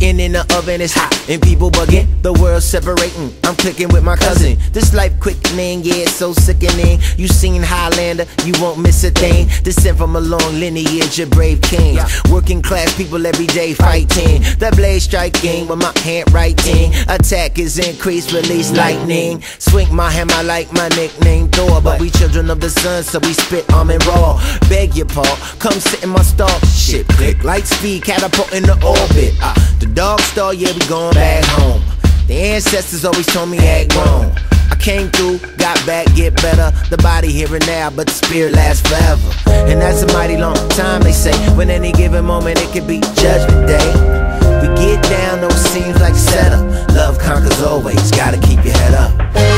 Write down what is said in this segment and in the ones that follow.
Cooking in the oven, it's hot, and people bugging. The world separating, I'm clicking with my cousin. This life quickening, yeah, it's so sickening. You seen Highlander, you won't miss a thing. Descend from a long lineage of brave kings. Working class people every day fighting. The blade striking with my handwriting. Attack is increased, release lightning. Swing my hammer like my nickname Thor. But we children of the sun, so we spit arm and raw. Beg your paw, come sit in my stall. Shit, click, light speed, catapult in the orbit. The dog star, yeah, we going back home. The ancestors always told me act wrong. I came through, got back, get better. The body here and now, but the spirit lasts forever. And that's a mighty long time, they say. When any given moment, it could be judgment day. We get down, though it seems like a setup. Love conquers always, gotta keep your head up.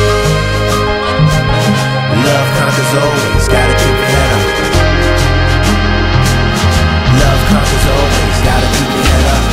Love conquers always, gotta keep your head up. Love conquers always, gotta keep your head up.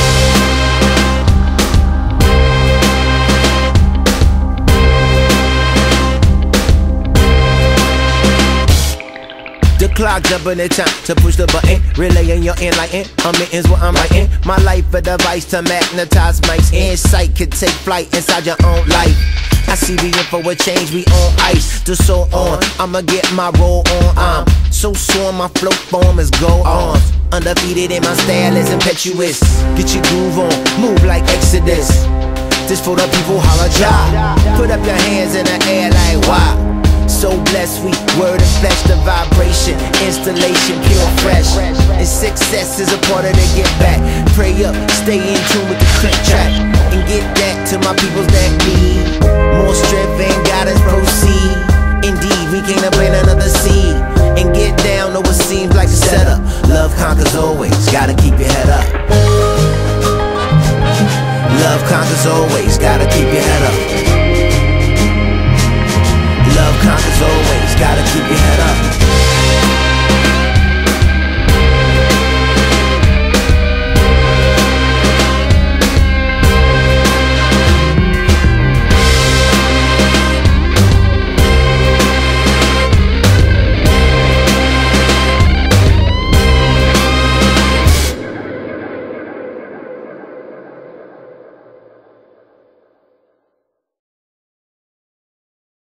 The clock jumping the time to push the button. Relaying your enlighten, omitting's what I'm writing. My life a device to magnetize mics. Insight could take flight inside your own life. I see the info a change, we on ice. To so on, I'ma get my roll on. I'm so sworn, my flow form is go on. Undefeated and my style is impetuous. Get your groove on, move like Exodus. This for the people, holla ja. Put up your hands in the air like wow. So blessed, we word and flesh, the vibration, installation, pure fresh. And success is a part of the get back. Pray up, stay in tune with the click track. And get that to my peoples that need more strength and guidance, proceed. Indeed, we came to plant another seed. And get down, though it seems like a setup. Love conquers always, gotta keep your head up. Love conquers always, gotta keep your head up. Love conquers always, gotta keep your head up.